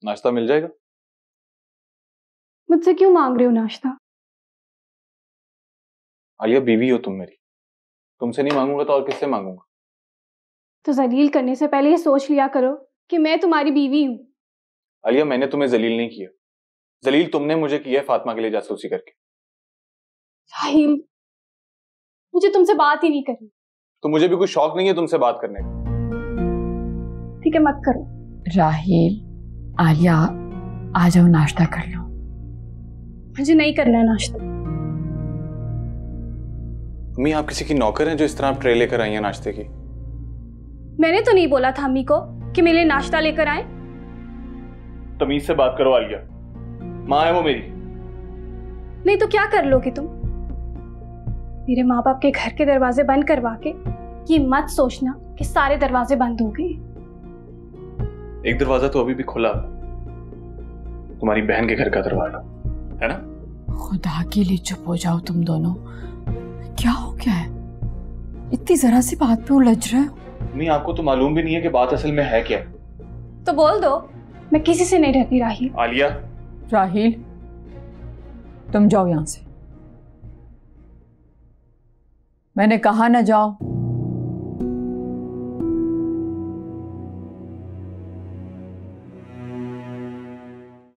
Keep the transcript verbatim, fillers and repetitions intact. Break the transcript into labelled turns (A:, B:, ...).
A: नाश्ता मिल जाएगा।
B: मुझसे क्यों मांग रहे हो नाश्ता?
A: आलिया, बीवी हो तुम मेरी, तुमसे नहीं मांगूंगा तो और किससे मांगूंगा?
B: तो जलील करने से पहले ये सोच लिया करो कि मैं तुम्हारी बीवी हूं।
A: आलिया, मैंने तुम्हें जलील नहीं किया, जलील तुमने मुझे किया है फातिमा के लिए जासूसी करके।
B: राहिल, मुझे तुमसे बात ही नहीं करनी।
A: तो मुझे भी कोई शौक नहीं है तुमसे बात करने का।
B: ठीक है, मत करो।
C: राहिल, आलिया, आ जाओ नाश्ता कर लो।
B: मुझे नहीं करना नाश्ता।
A: अम्मी, आप किसी की नौकर हैं जो इस तरह आप ट्रे लेकर आई हैं नाश्ते की?
B: मैंने तो नहीं बोला था अम्मी को कि मेरे लिए नाश्ता लेकर आए।
A: तमीज से बात करो आलिया, माँ है वो मेरी।
B: नहीं तो क्या कर लोगे तुम? मेरे माँ बाप के घर के दरवाजे बंद करवा के ये मत सोचना कि सारे दरवाजे बंद हो गए।
A: एक दरवाजा तो अभी भी खुला, तुम्हारी बहन के घर का दरवाजा है ना।
C: खुदा के लिए चुप हो जाओ तुम दोनों। क्या हो गया है? इतनी जरा सी बात पे उलझ रहे हो।
A: नहीं, आपको तो मालूम भी नहीं है कि बात असल में है क्या।
B: तो बोल दो, मैं किसी से नहीं डरती राहिल।
A: आलिया,
C: राहिल, तुम जाओ यहां से। मैंने कहा ना जाओ।